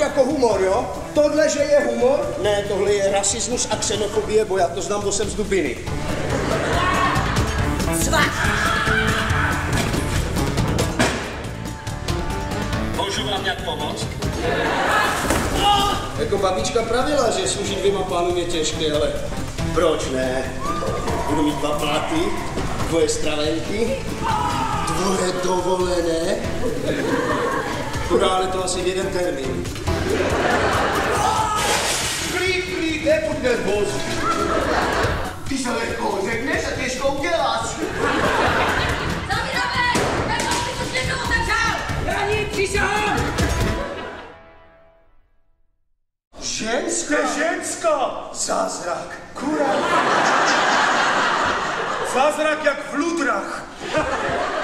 jako humor, jo? Tohle, že je humor? Ne, tohle je rasismus a xenofobie, bo já to znám, bo jsem z Dubiny. Můžu vám nějak pomoct? Jako babička pravila, že služit dvěma pánům je těžké, ale proč ne? Budu mít 2 platy, 2 stravenky, 2 dovolené. Ale to asi v jeden termín. Klid, nebuď nervózní. Ty se lehko řekneš a těžko uděláš. Zavíráme! Tak aby to světlo otevřel! Já nic, přísahám! Ženská? Ženská! Zázrak. Kurá! Zázrak jak v ludrach.